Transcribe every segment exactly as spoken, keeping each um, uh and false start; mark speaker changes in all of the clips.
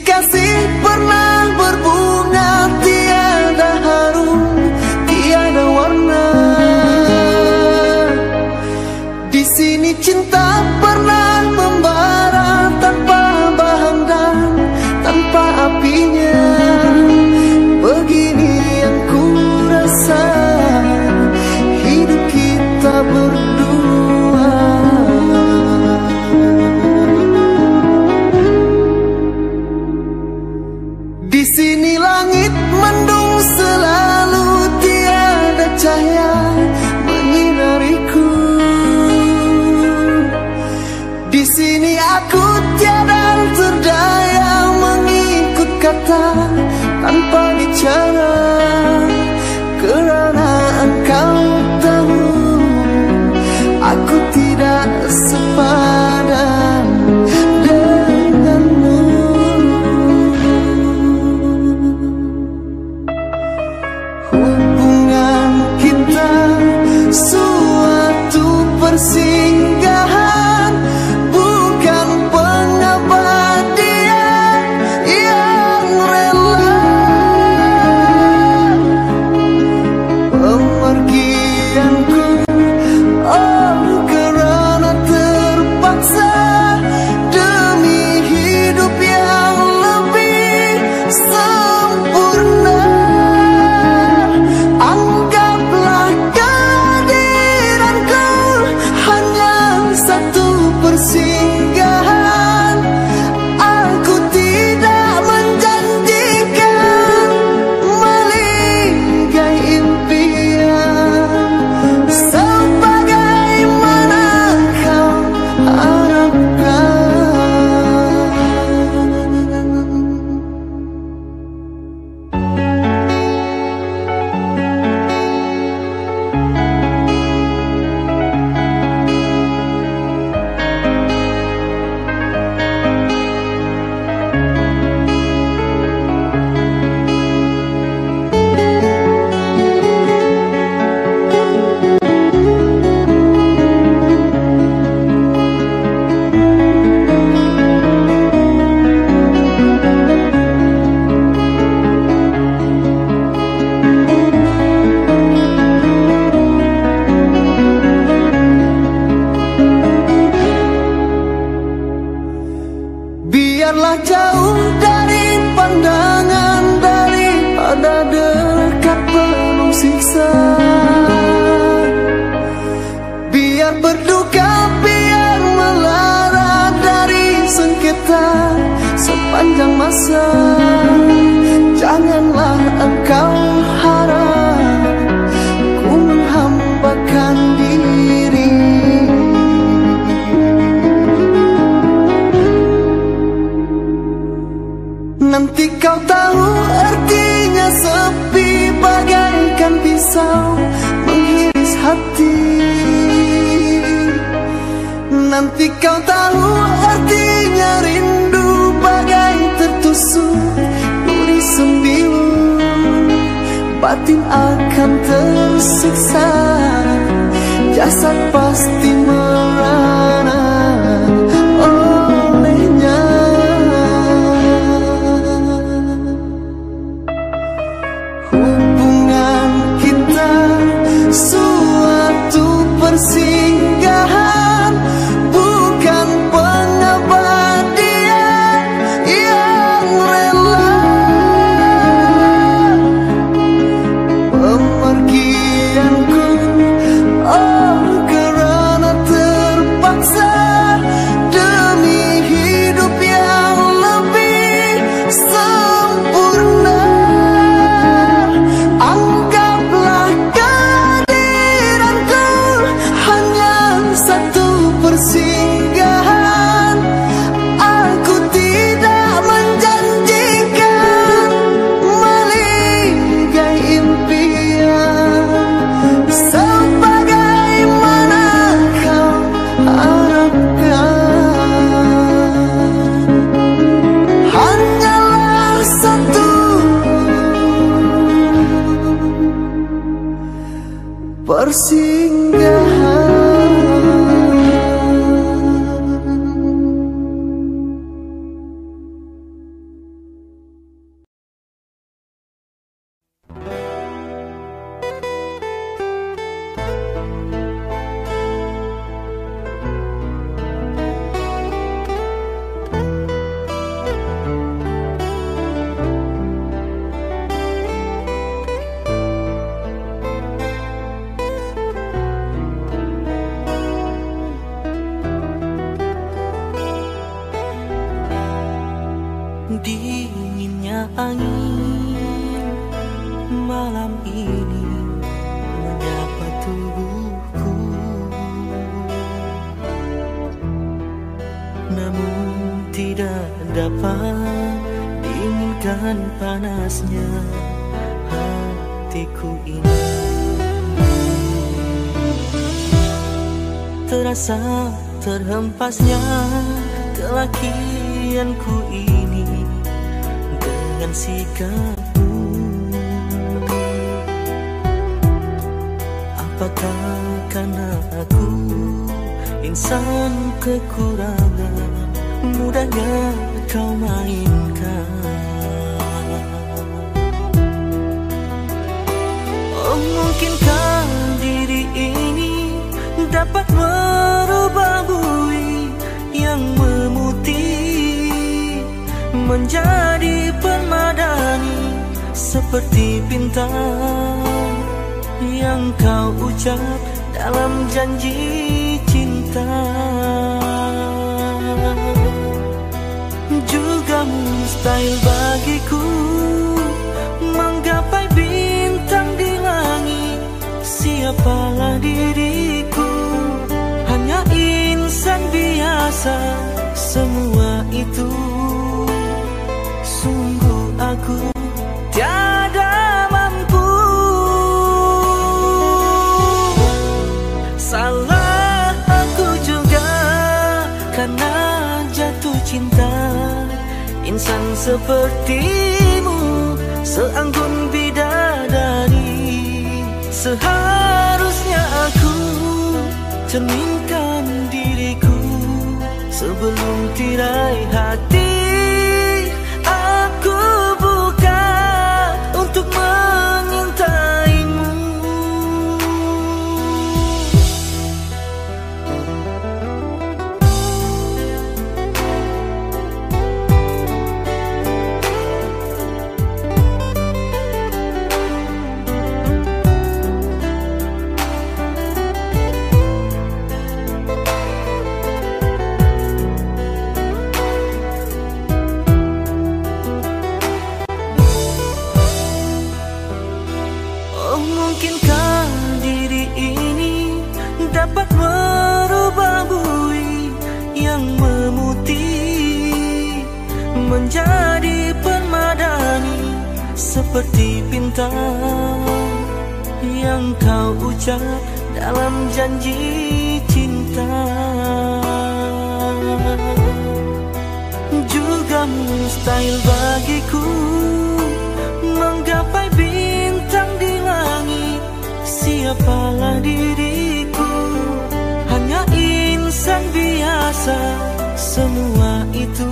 Speaker 1: kasih pernah berbunga, tiada harum, tiada warna. Di sini cinta pernah membara tanpa bahan dan tanpa apinya. Begini yang ku rasa hidup kita berdua. Di sini langit mendung selalu, tiada cahaya menyinariku. Di sini aku tiada terdaya mengikut kata tanpa bicara, kerana engkau tahu aku tidak sepadan denganmu. Hubungan kita suatu persinggahan, bukan pengabadian yang rela. Pemergianku, oh kerana terpaksa demi hidup yang lebih sempurna. Anggaplah kehadiranku hanya satu persinggahan. Aku tidak menjanjikan melingkai impian sebagaimana kau harapkan. Biarlah jauh dari pandangan daripada dekat penuh siksa. Biar berduka, biar melara dari sengketa sepanjang masa. Janganlah engkau harap ku menghambakan diri. Nanti kau tahu artinya sepi, bagaikan pisau mengiris hati. Nanti kau tahu artinya rindu, bagai tertusuk duri sembilu. Batin akan tersiksa, jasad pasti merana olehnya. Hubungan kita suatu persinggahan, bukan pengabadian yang rela. Pemergianku, oh kerana terpaksa demi hidup yang lebih sempurna. Anggaplah kehadiranku hanya satu persinggahan. Aku tidak menjanjikan melingkai impian sebagaimana kau harapkan. Hanyalah satu persinggahan.
Speaker 2: angin malam ini menyapa tubuhku, namun tidak dapat diinginkan panasnya hatiku ini. Terasa terhempasnya kelakianku ini dengan sikapmu. Apakah karena aku insan kekurangan, mudahnya kau mainkan? Oh, mungkinkah diri ini dapat merubah bui yang memutih menjadi permadani, seperti bintang yang kau ucap dalam janji cinta. Juga mustahil bagiku menggapai bintang di langit. Siapalah diriku, hanya insan biasa. Semua itu sungguh aku tiada mampu. Salah aku juga karena jatuh cinta. Insan sepertimu seanggun bidadari. Seharusnya aku cerminkan diriku sebelum tirai hati aku buka untuk mengintaimu. Mungkinkah diri ini dapat merubah bui yang memutih menjadi permadani, seperti bintang yang kau ucap dalam janji cinta. Juga mustahil bagiku menggapai bintang di langit. Siapalah diriku, hanya insan biasa. Semua itu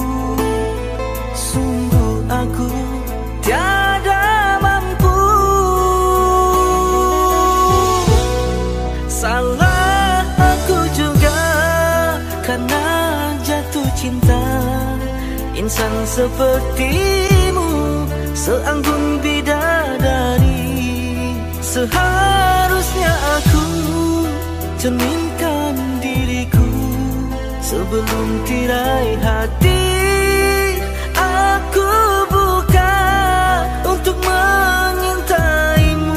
Speaker 2: sungguh aku tiada mampu. Salah aku juga karena jatuh cinta. Insan sepertimu seanggun bidadari. Seharusnya aku cerminkan diriku sebelum tirai hati aku buka untuk mengintaimu.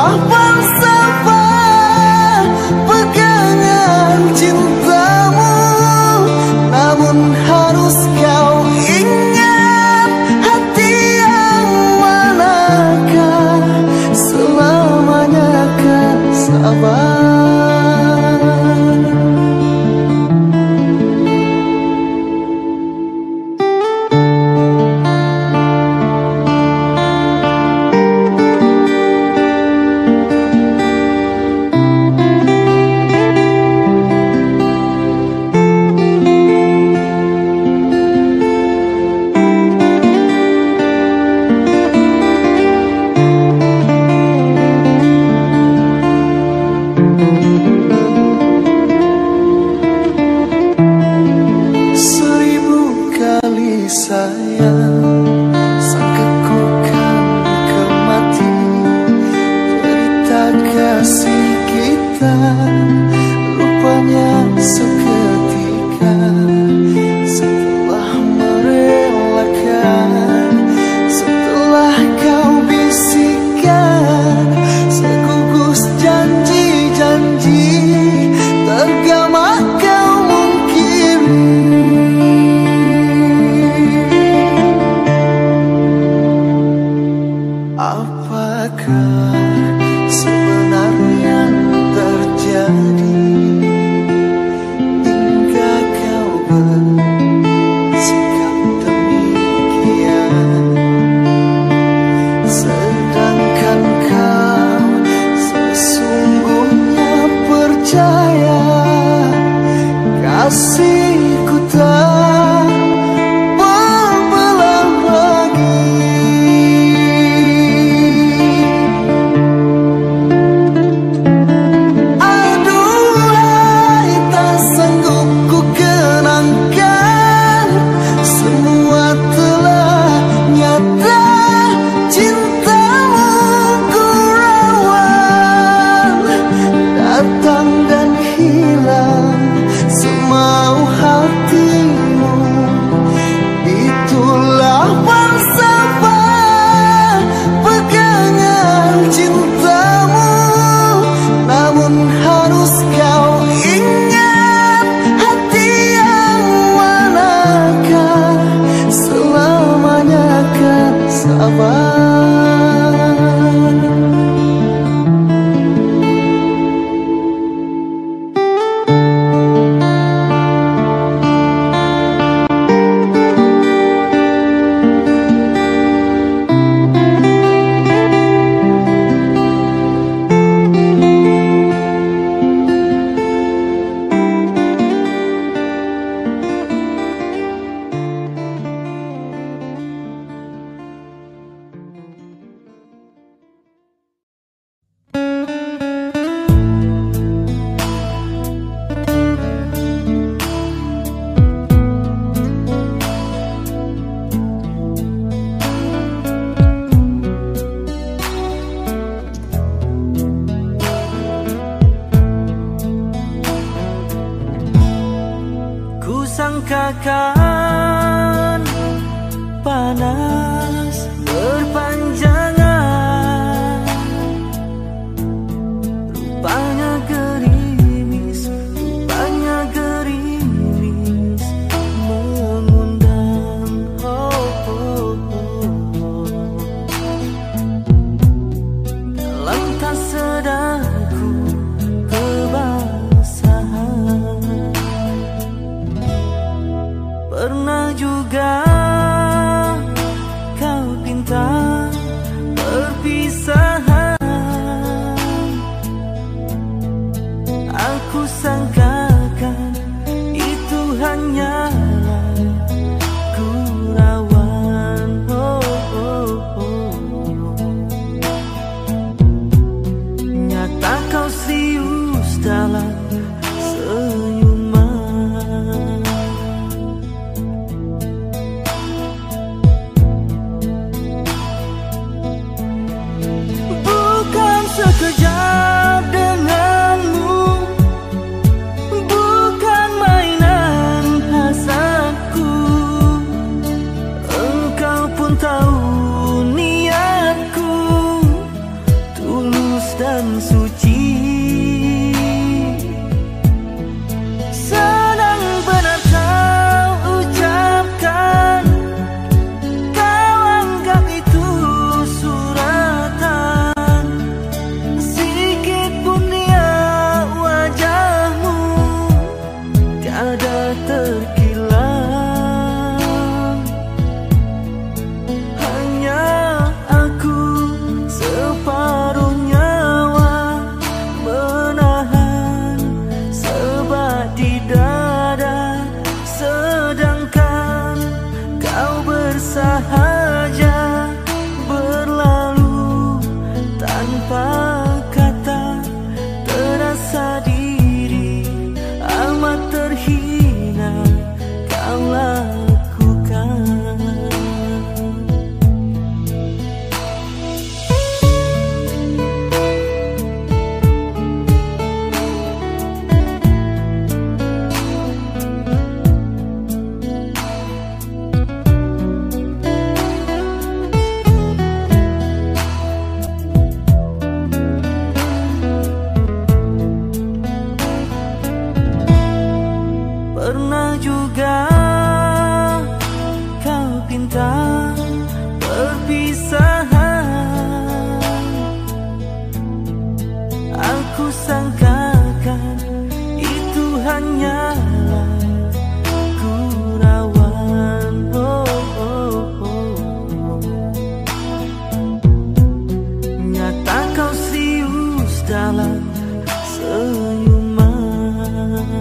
Speaker 1: Itulah falsafah pegangan cintamu. Namun harus kau ingat, hati yang manakah selamanya kan sabar.
Speaker 2: Sangkakan panas berpanjangan, rupanya gerimis, rupanya gerimis mengundang. Oh, oh, oh, oh. Dalam tak sadarku kebasahan. Pernah juga dan suci. Sedang benar kau ucapkan, kau anggap itu suratan. Sikit pun dia wajahmu tiada terkilang. Hanya aku separuh nyawa menahan sebat di dada, sedangkan kau bersahaja berlalu tanpa kata. Terasa diri amat terhina kau lakukan. Pernah juga kau pinta perpisahan, aku sangkakan itu hanyalah gurauan. Oh, oh, oh. Nyata kau serius dalam senyuman.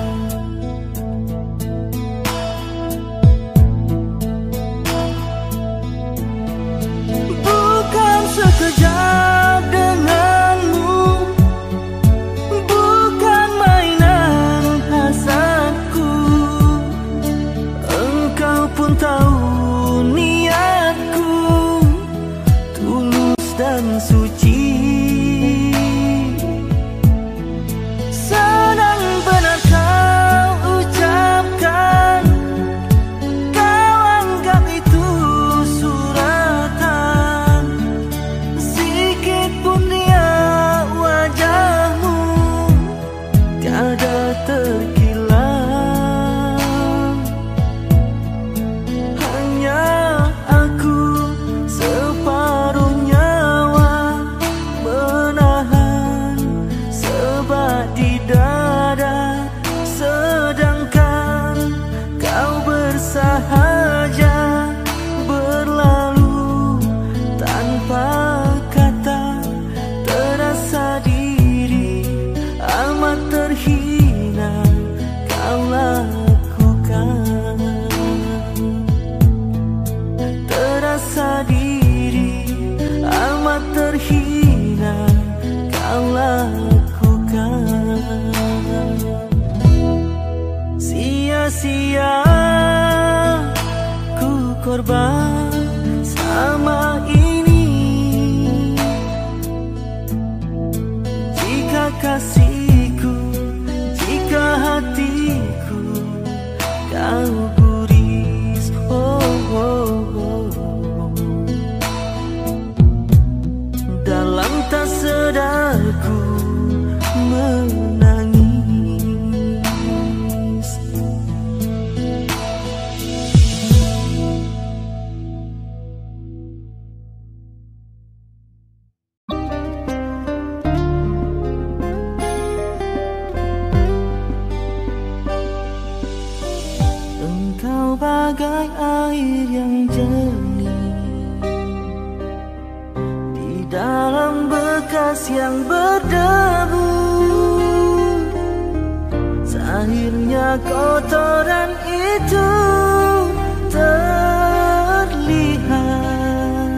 Speaker 2: Sekejap denganmu, bukan mainan hasadku. Engkau pun tahu niatku tulus dan suci. Sedang benar kau ucapkan, kau anggap itu suratan. Sikit pun dia wajahmu tiada terkilang. Hanya aku separuh nyawa menahan sebat di dada, sedangkan kau bersahaja berlalu tanpa kata. Terasa diri amat terhina kau lakukan. Terasa diri amat terhina kau lakukan. Sia-sia ku korban sama ini. Jika kasihku, jika hatiku kau guris, oh, oh, oh. Dalam tak sadarku menangis. Engkau bagai air yang jernih di dalam bekas yang berdebu. Akhirnya kotoran itu terlihat,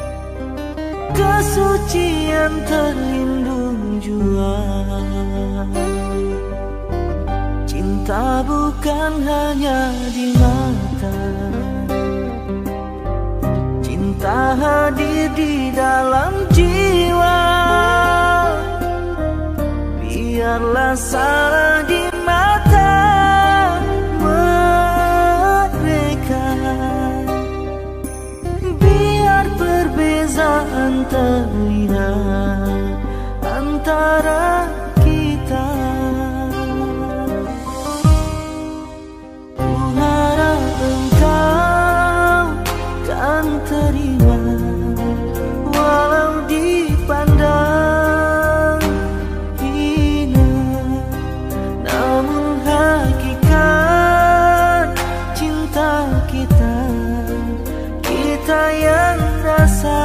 Speaker 2: kesucian terlindung jua. Cinta bukan hanya di mata, cinta hadir di dalam jiwa. Biarlah salah di mata mereka, biar perbezaan terlihat antara kita. Ku harap engkau kan terima, walau dipandang hina, namun hakikat cinta kita, kita yang rasa.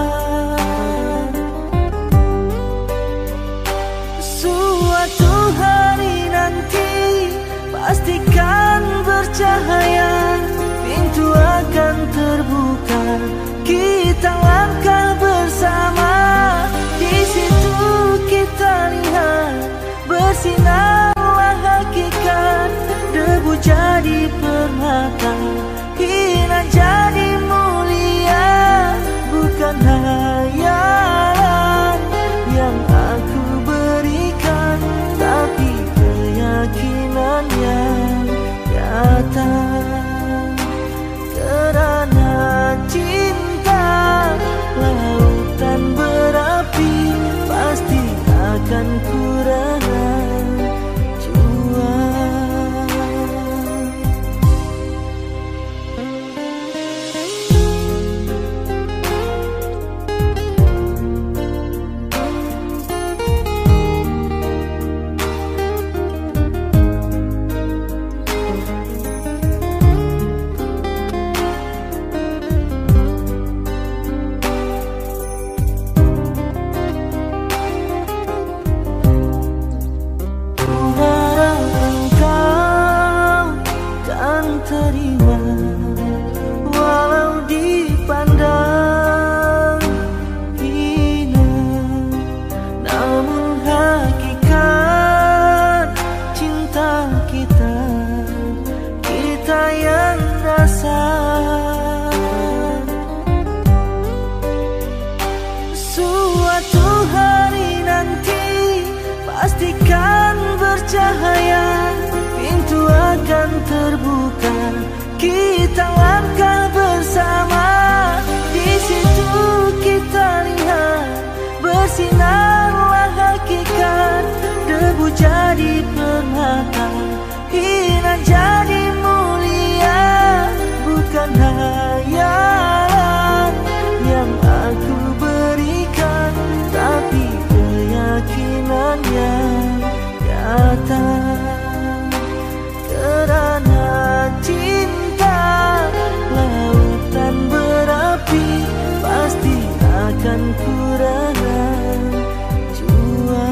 Speaker 2: Suatu hari nanti pastikan bercahaya, pintu akan terbuka, kita langkah bersama. Di situ kita lihat bersinarlah hakikat, debu jadi permata, hina jadi mulia. Bukan hayalan yang aku berikan, tapi keyakinan yang nyata. Kerana cinta lautan berapi, pasti akan kurang jua. Terima, walau dipandang hina, namun hakikat cinta kita, kita yang rasa. Suatu hari nanti pastikan bercahaya, pintu akan terbuka, kita langkah bersama. Di situ kita lihat bersinarlah hakikat, debu jadi permata, hina jadi mulia. Bukan hayalan yang aku berikan, tapi keyakinan yang nyata. Kerana cinta lautan berapi, pasti akan kurang jua.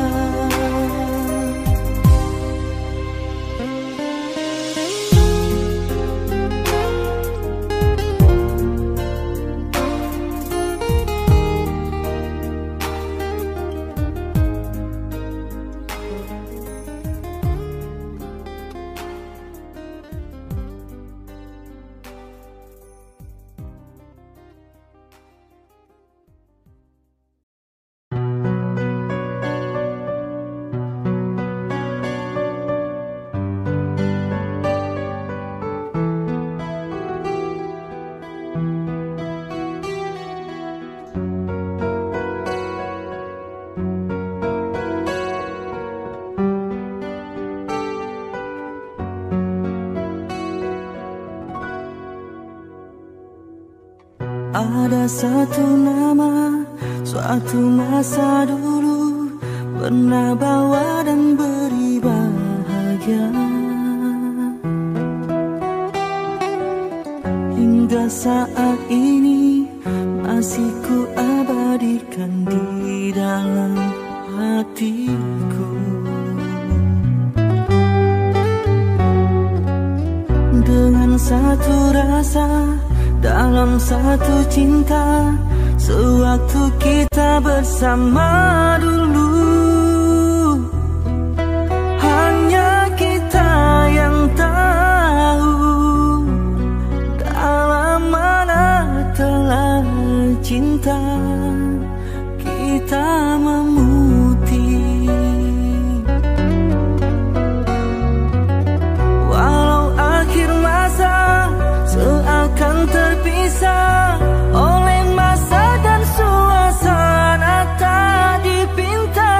Speaker 2: Ada satu nama, suatu masa dulu pernah bawa dan beri bahagia, hingga saat ini masih ku abadikan di dalam hatiku. Dengan satu rasa, dalam satu cinta, sewaktu kita bersama dulu, hanya kita yang tahu dalam mana telah cinta kita memutih. Walau akhir masa seakan terpisah oleh masa dan suasana tak dipinta,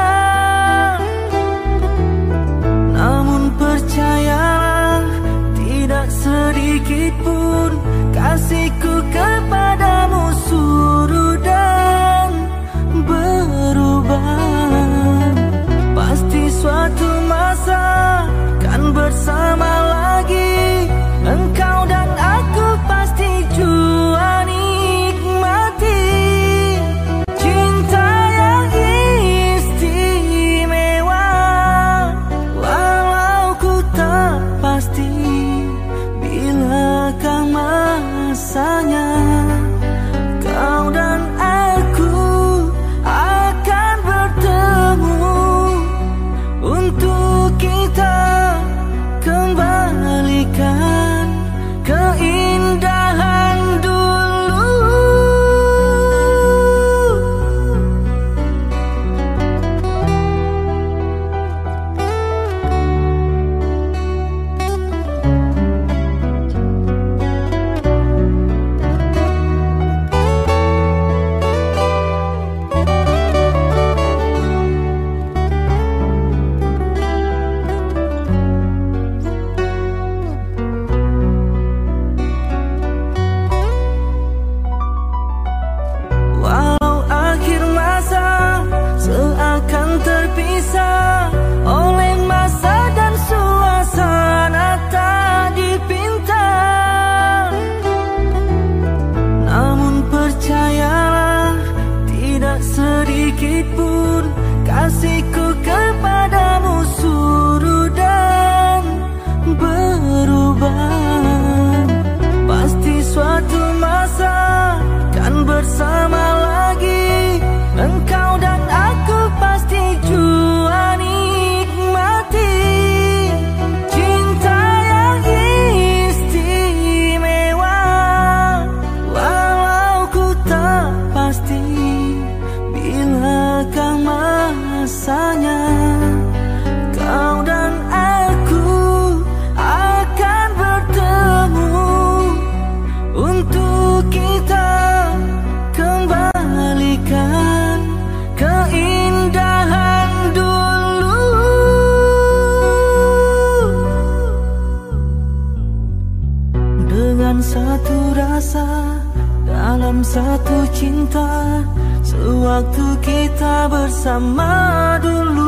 Speaker 2: cinta sewaktu kita bersama dulu.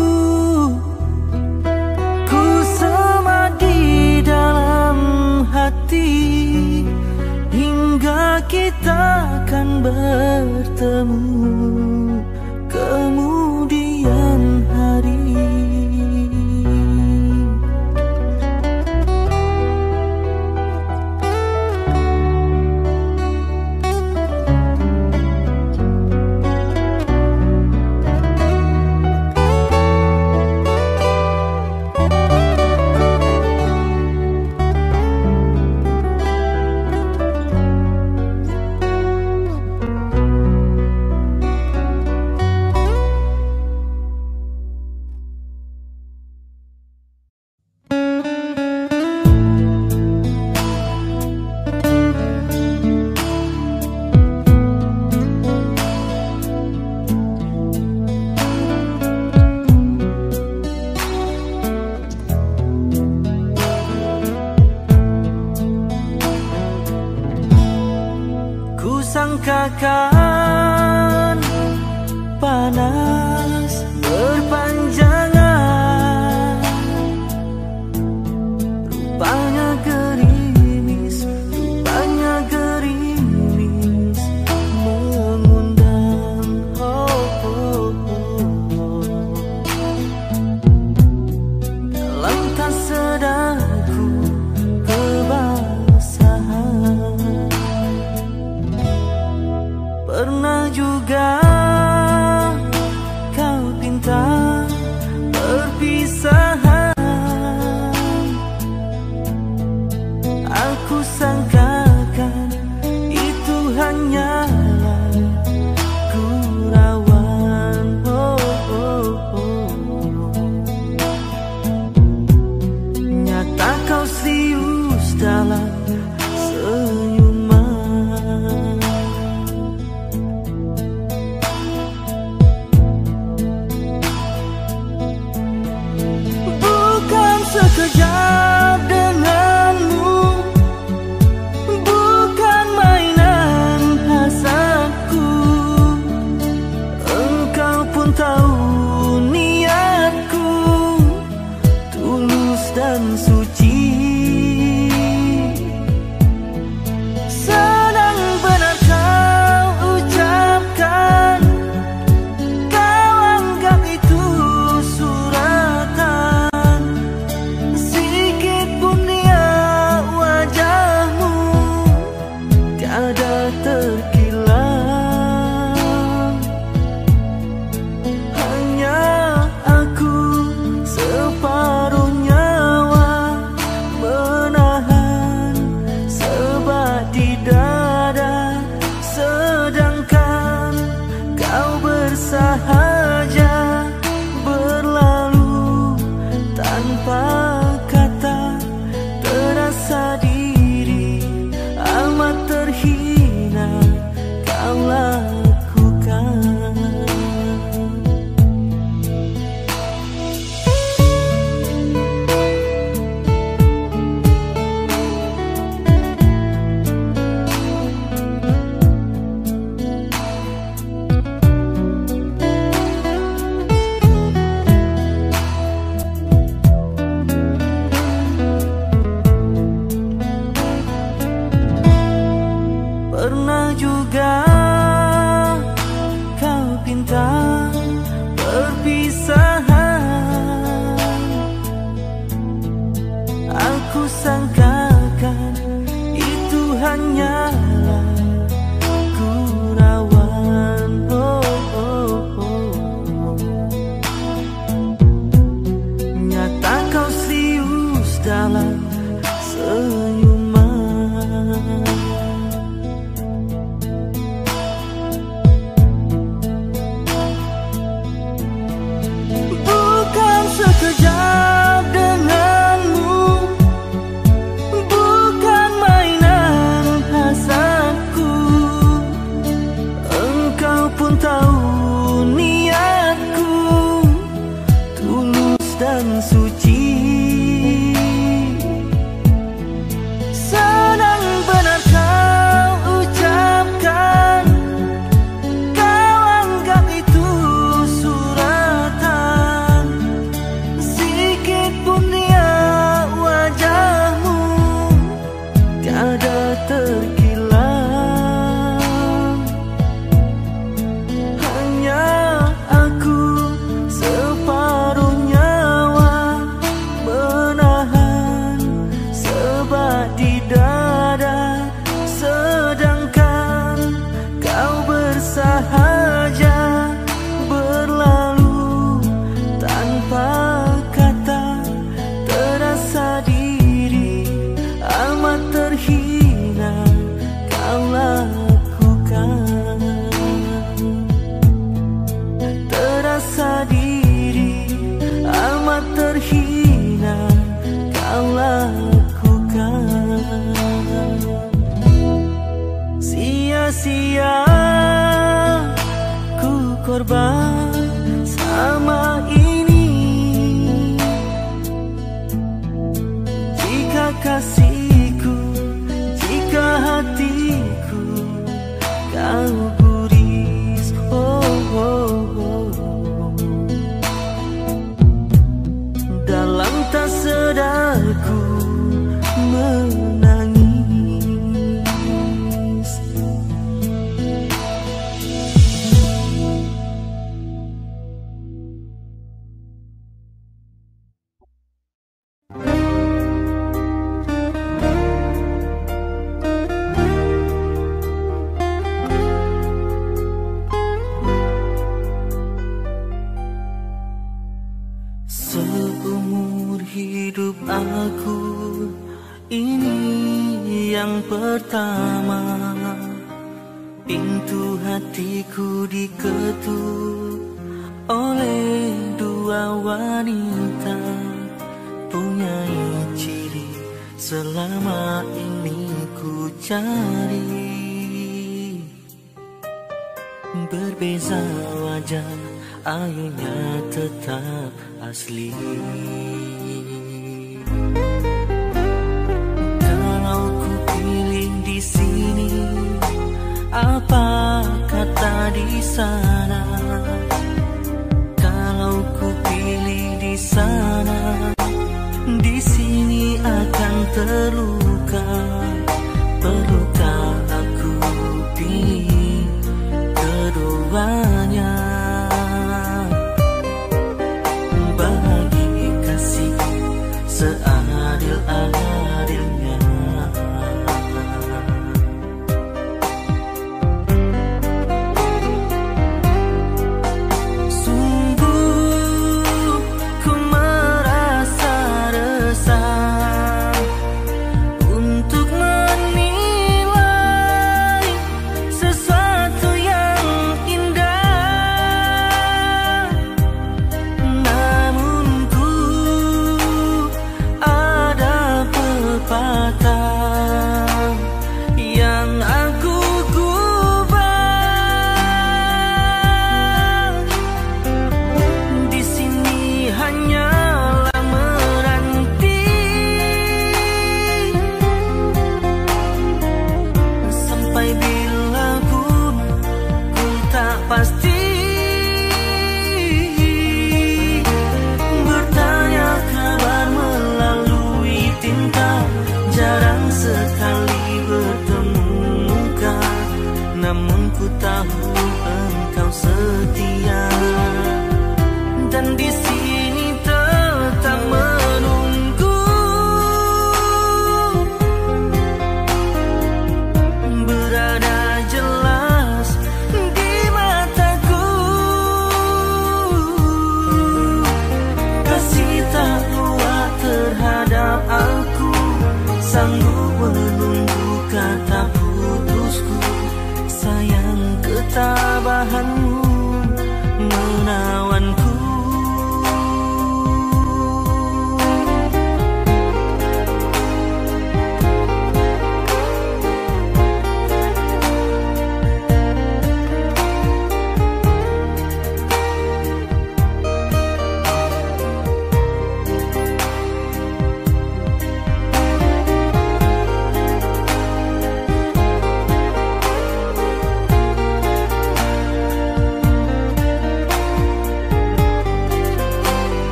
Speaker 2: Ku semadi dalam hati hingga kita akan bertemu kemudian hari. Sangkakan panas berpanjangan, rupanya gerimis, rupanya gerimis mengundang. Oh, oh, oh. Dalam tak sadarku kebasahan. Pernah juga kau pinta perpisahan, aku sangkakan itu hanyalah gurauan. Oh, oh, oh. Nyata kau serius dalam senyuman. Sekejap denganmu, bukan mainan hasadku. Engkau pun tahu niatku tulus dan suci. Sedang benar kau ucapkan, kau anggap itu suratan. Ada terkilau, hanya aku separuh nyawa menahan sebat di dada, sedangkan kau bersahaja berlalu tanpa kata. Terasa diri amat terhina kau lakukan. Pernah juga kau pinta perpisahan, aku sangkakan itu hanyalah gurauan. Oh, oh, oh. Nyata kau serius dalam senyuman. Sekejap denganmu, bukan mainan hasadku. Engkau pun tahu niatku tulus dan suci. Sedang benar kau ucapkan, terhina kau lakukan. Sia-sia ku korban sama ini. Jika kasihku, jika hatiku kau guris, oh, oh, oh. Dalam tak sadarku menangis. Seumur hidup aku ini yang pertama, pintu hatiku diketuk oleh dua wanita, punya ciri selama ini ku cari. Berbeza wajah, airnya tetap asli. Kalau ku pilih di sini, apa kata di sana? Kalau ku pilih di sana, di sini akan terluka. Perlukah aku pilih keduanya? Bagi kasih seadil-adilnya. Sungguh ku merasa resah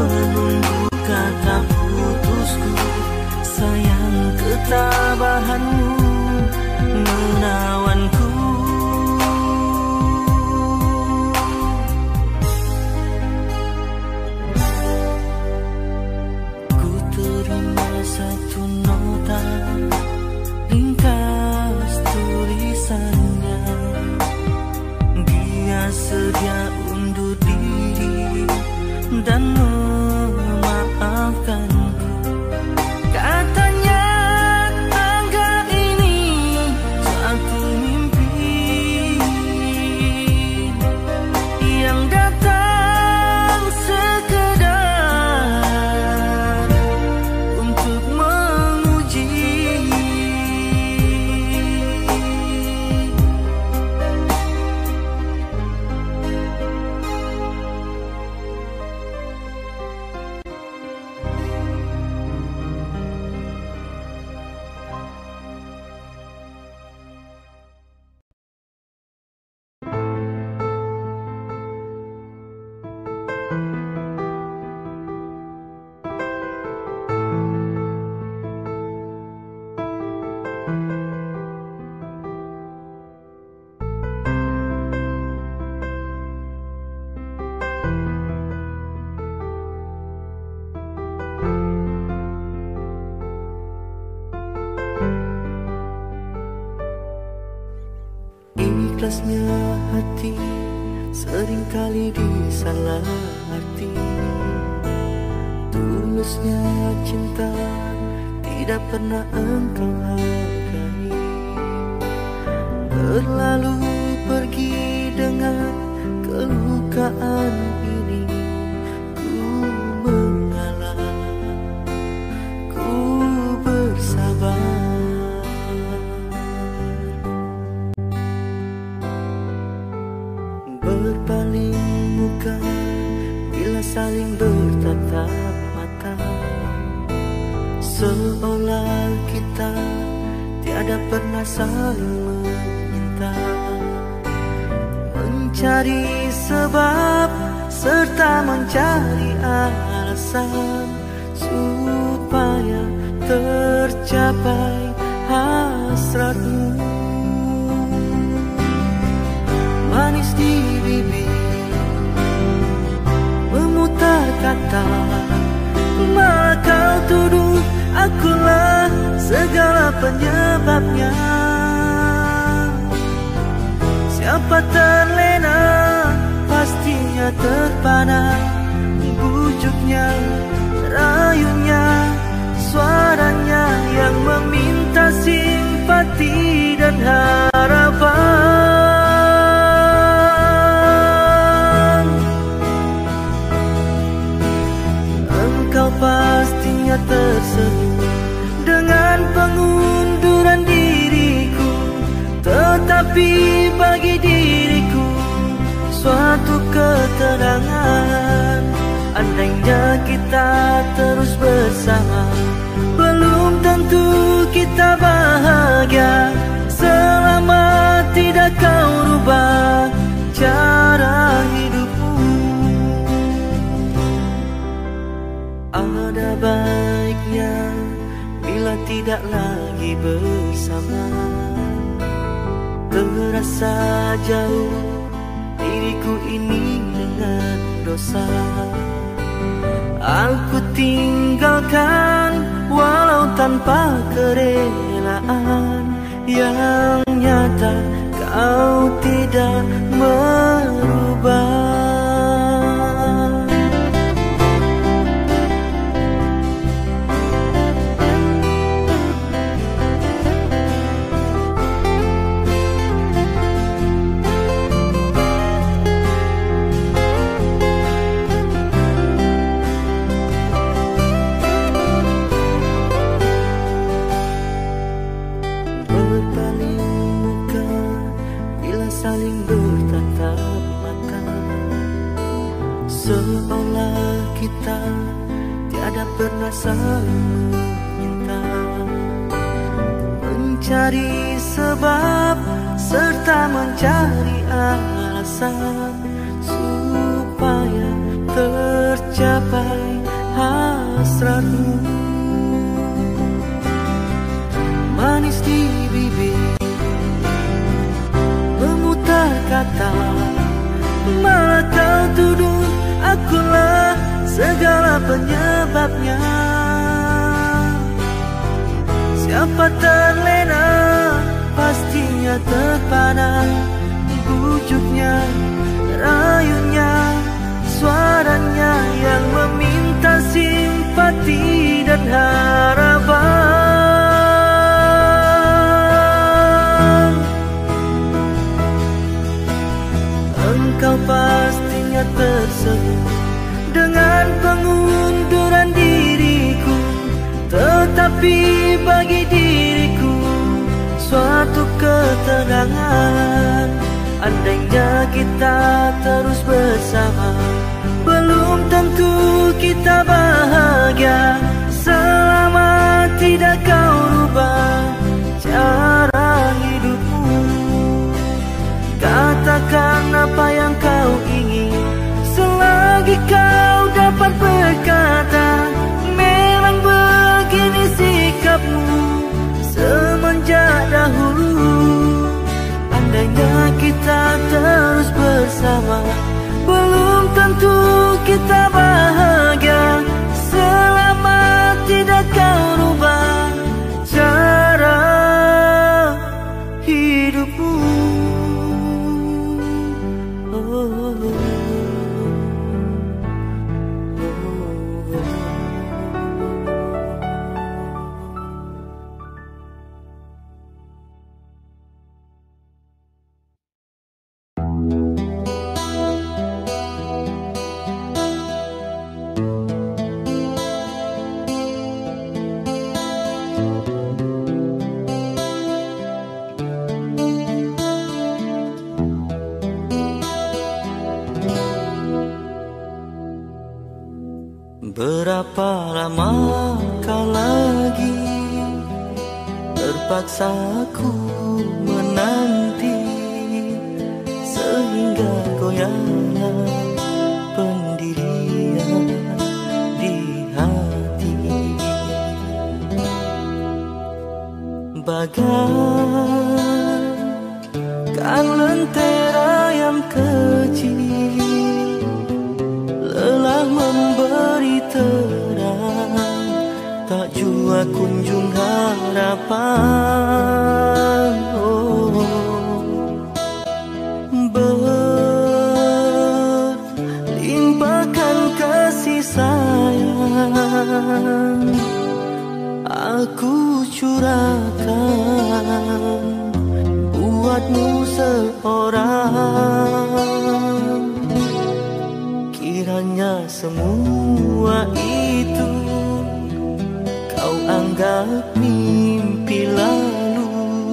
Speaker 2: menunggu kata putusku. Sayang ketabahanmu menawanku. Ku terima satu nota, ringkas tulisannya. Dia sedia undur diri dan memaafkanku. Katanya anggap ini suatu mimpi yang datang sekedar untuk menguji. Ikhlasnya hati seringkali disalah arti. Tulusnya cinta tidak pernah engkau hargai. Terlalu pergi dengan kelukaan ini. Ku mengalah, ku bersabar. Berpaling muka bila saling bertatap mata, seolah kita tiada pernah saling meminta. Mencari sebab serta mencari alasan supaya tercapai hasratmu. Manis di bibir memutar kata, malah kau tuduh akulah segala penyebabnya. Siapa terlena pastinya terpana. Bujuknya, rayunya, suaranya yang meminta simpati dan harapan. Engkau pastinya tersenyum dengan pengunduran diriku, tetapi bagi diriku suatu ketenangan. Andainya kita terus bersama, belum tentu kita bahagia. Selama tidak kau rubah cara hidupmu, ada baiknya bila tidak lagi bersama. Terasa jauh diriku ini dengan dosa. Aku tinggalkan walau tanpa kerelaan. Yang nyata kau tidak merubah. Saling bertatap mata, seolah kita tiada pernah saling meminta. Mencari sebab serta mencari alasan supaya tercapai hasratmu. Manis di bibir memutar kata, malah kau tuduh akulah segala penyebabnya. Siapa terlena pastinya terpana, bujuknya, rayunya, suaranya yang meminta simpati dan harapan. Engkau pastinya tersenyum dengan pengunduran diriku, tetapi bagi diriku suatu ketenangan. Andainya kita terus bersama, belum tentu kita bahagia selama tidak kau rubah cara hidupmu. Katakan apa yang kau ingin selagi kau dapat berkata. Memang begini sikapmu semenjak dahulu. Andainya kita terus bersama, belum tentu kita bahagia selama tidak kau rubah cara hidupmu. Oh. Berapa lamakah lagi terpaksa aku menanti, sehingga goyahlah pendirian di hati. Bagaikan lentera yang kecil, lelah memberi terang, tak jua kunjung harapan. Oh, berlimpahkan kasih sayang aku curahkan buatmu seorang. Kiranya semua itu kau anggap mimpi lalu.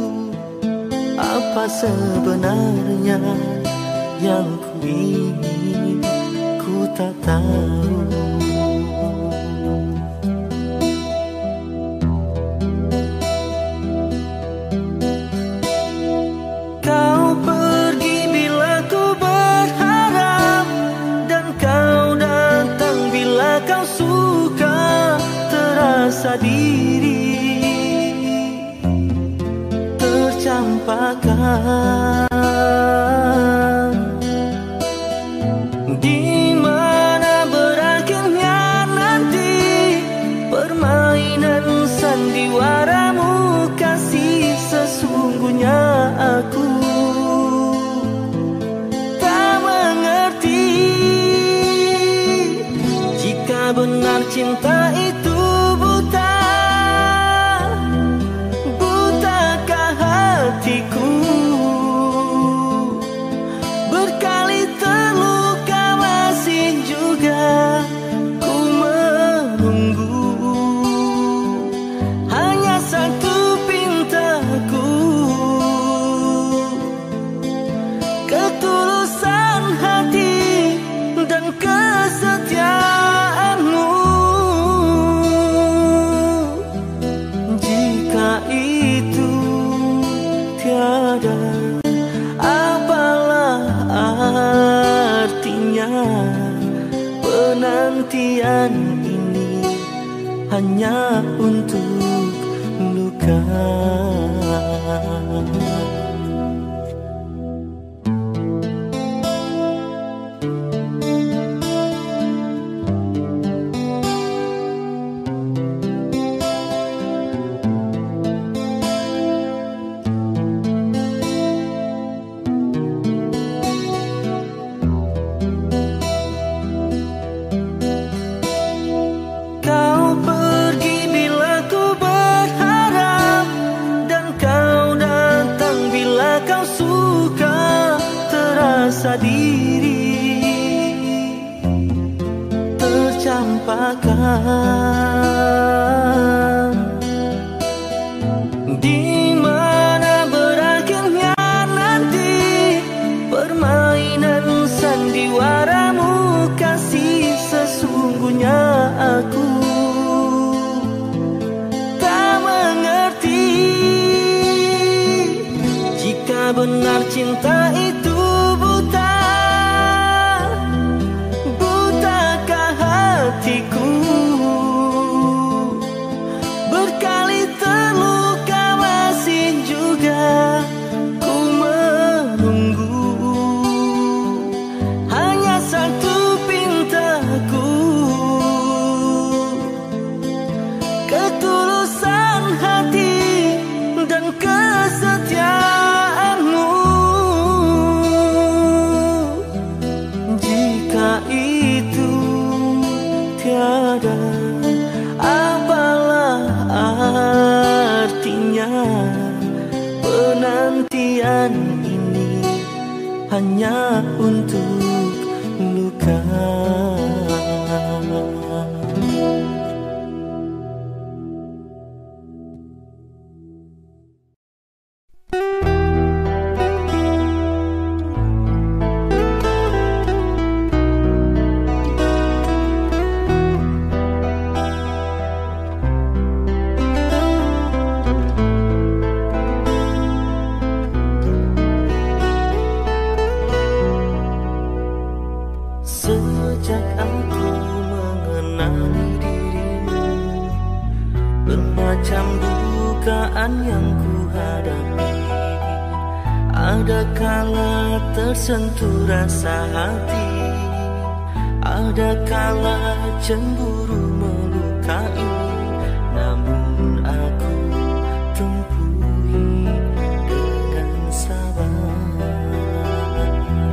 Speaker 2: Apa sebenarnya yang ku ingin, ku tak tahu. Kau pergi bila ku berharap, dan kau datang bila kau suka. Terasa diri tercampakkan, di mana berakhirnya nanti permainan sandiwaramu. Kasih sesungguhnya aku tak mengerti, jika benar cinta itu buta. Butakah hatiku berkali terluka, masih juga ku menunggu. Hanya satu pintaku, ketulusan hati dan kesetiaanmu.
Speaker 1: hanya untuk luka. Diri tercampakkan, di mana berakhirnya nanti permainan sandiwaramu kasih. Sesungguhnya aku tak mengerti jika benar cinta itu berkali terluka masih juga ku menunggu. Hanya satu pintaku, ketulusan hati dan kesetiaanmu. Jika itu tiada, apalah artinya penantian ini hanya untuk luka. Sejak aku mengenali dirimu, bermacam dugaan yang ku hadapi. Ada kala tersentuh rasa hati, ada kala cemburu melukai. Namun aku tempuhi dengan sabar.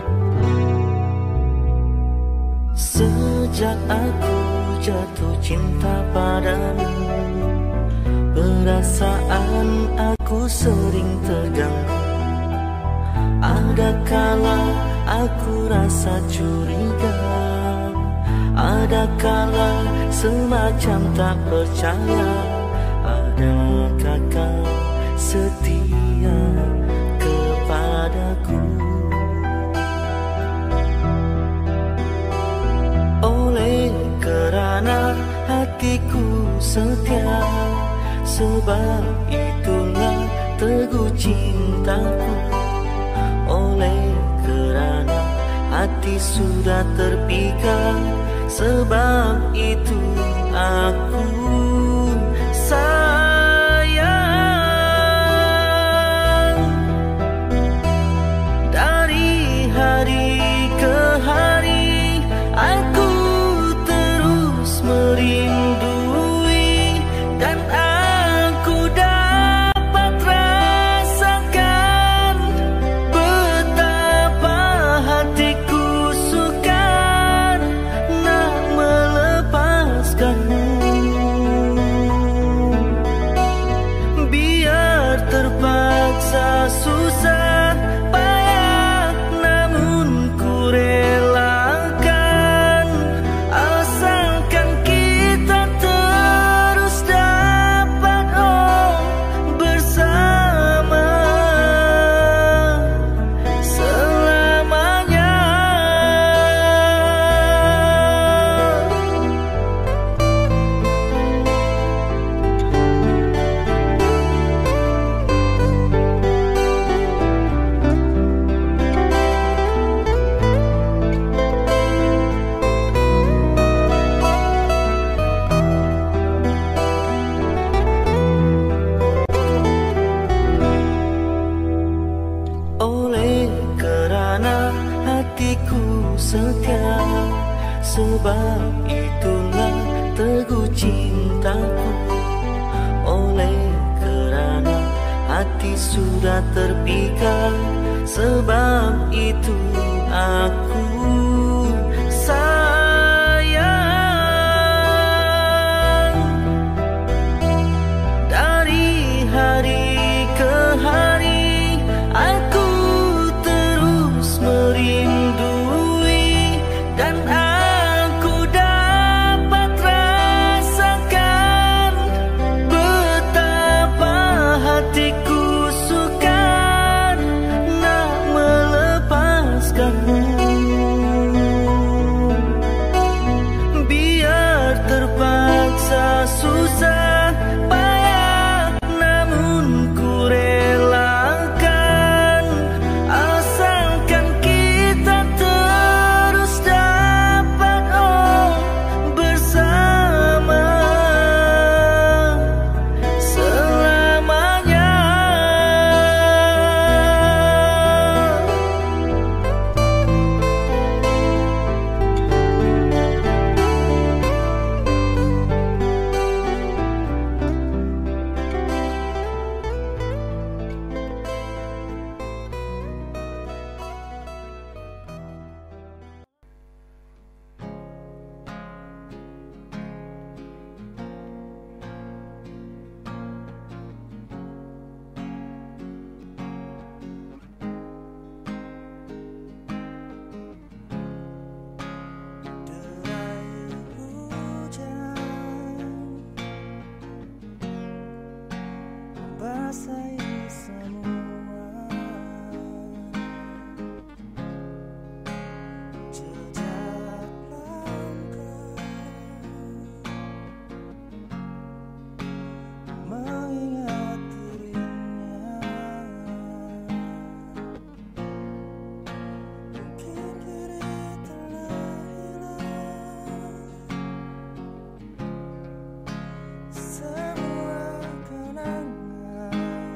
Speaker 1: Sejak aku jatuh cinta padamu, perasaan aku sering terganggu. Ada kala aku rasa curiga, ada kala semacam tak percaya. Adakah kau setia kepadaku? Oleh kerana hatiku setia, sebab itulah teguh cintaku. Oleh kerana hati sudah terpikat, sebab itu aku sayang. Dari hari ke hari aku terus merindui, dan aku dapat rasakan betapa hatiku sukar nak melepaskan cintaku. Oleh kerana hati sudah terpikat, sebab itu aku sayang. Dari hari ke hari aku terus merindui, dan aku dapat rasakan betapa hatiku sukar nak melepaskanmu. Biar terpaksa susah payah, namun ku relakan, asalkan kita terus dapat oh bersama selamanya.
Speaker 2: Derai hujan membasahi semua jejak langkah, mengingat dirinya. Mungkin kini telah hilang semua kenangan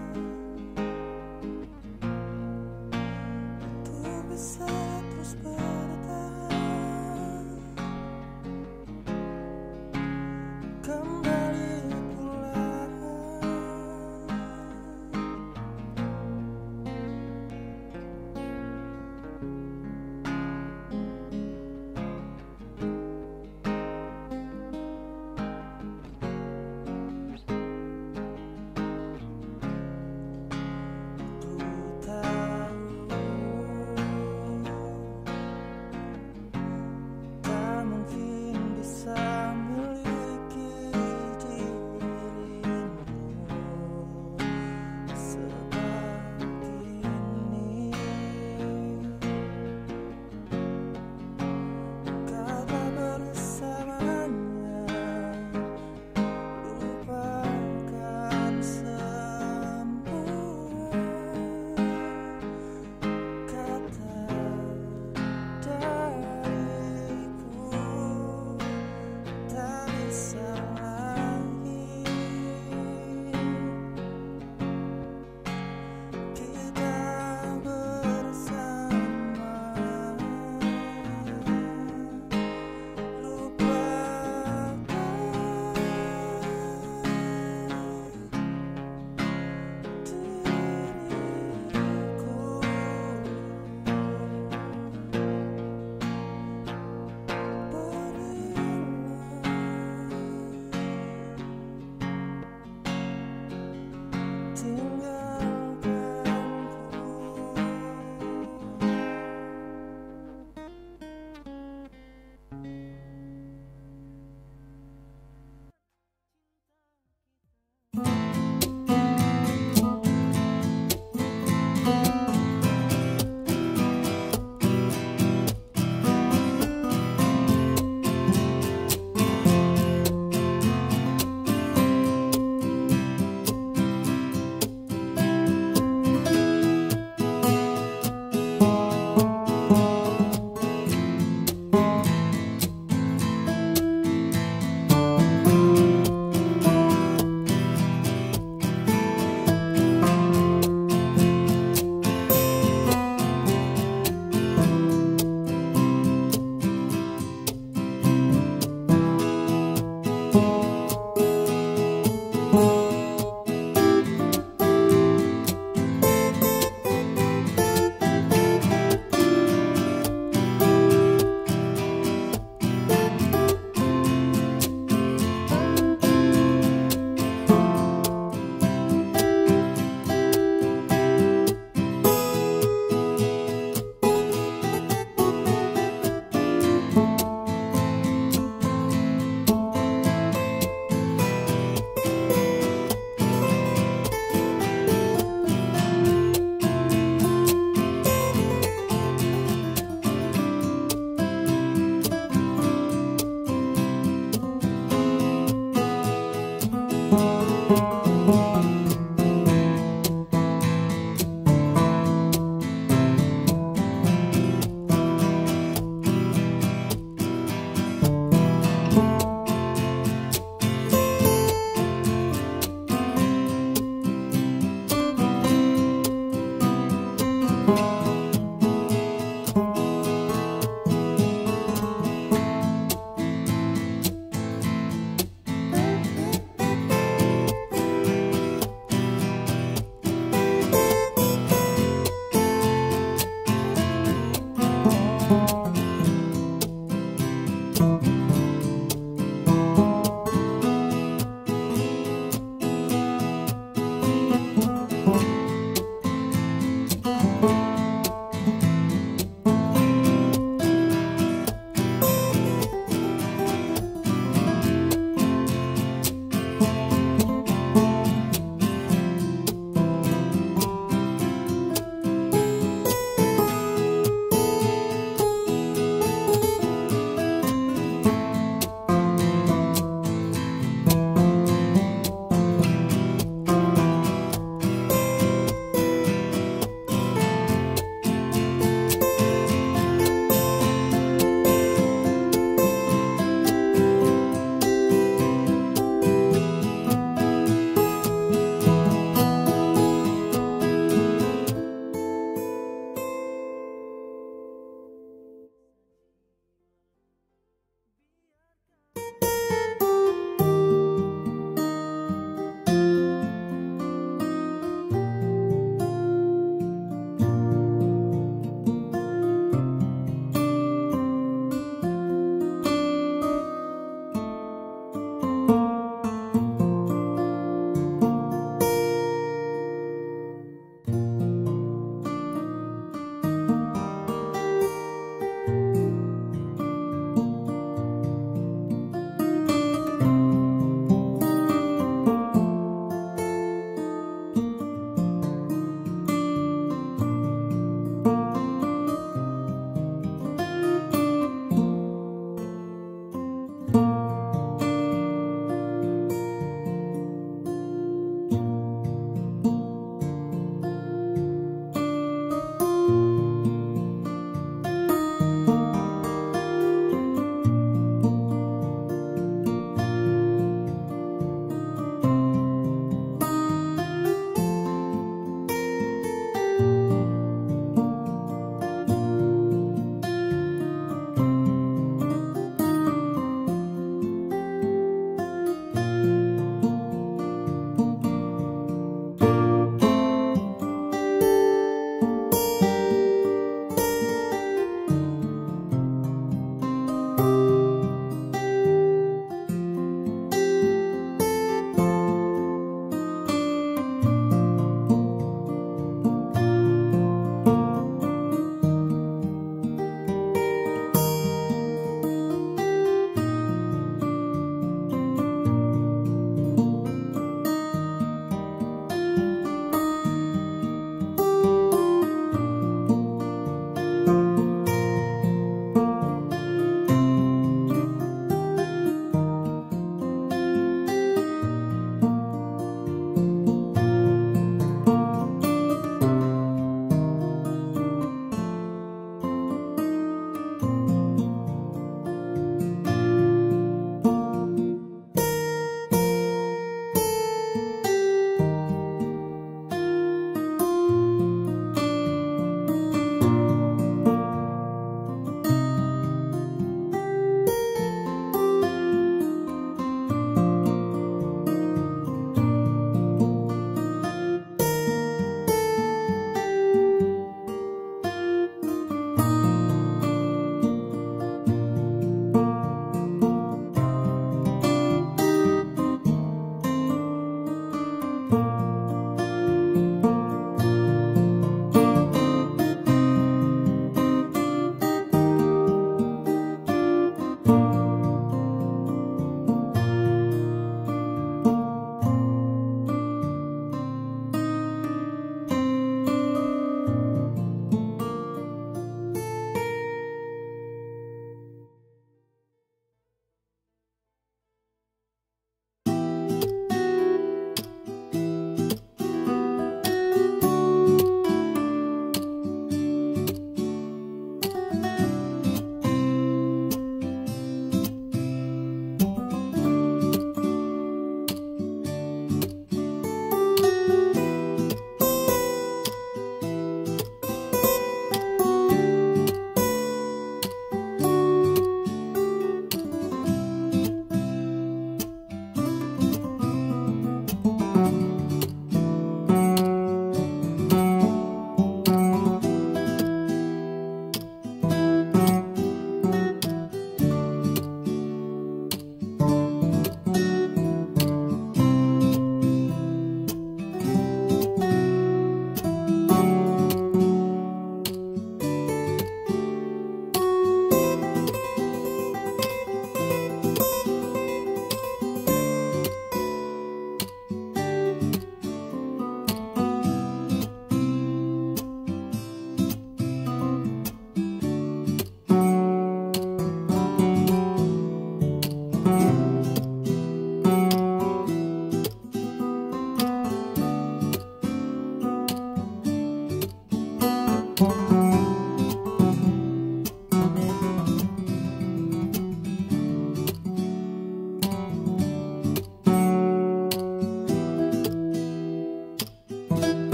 Speaker 2: untuk bisa terus bertahan. Kembali pulang. Ku tahu tak mungkin bisa miliki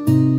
Speaker 1: Ku